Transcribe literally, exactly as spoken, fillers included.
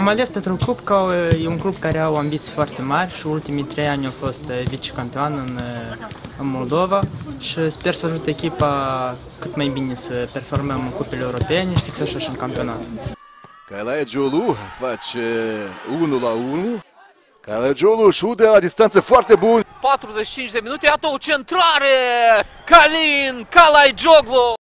Am ales Petru Club că e un club care au ambiții foarte mari și ultimii trei ani au fost vicecampion în, în Moldova și sper să ajute echipa cât mai bine să performăm în cupele europene și fix așa și în campionat. Calagiolu face unu la unu. Calagiolu șut de la distanță foarte bun. patruzeci și cinci de minute, iată o centrare! Calin Calagioglu!